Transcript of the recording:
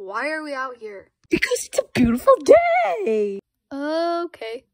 Why are we out here? Because it's a beautiful day. Okay.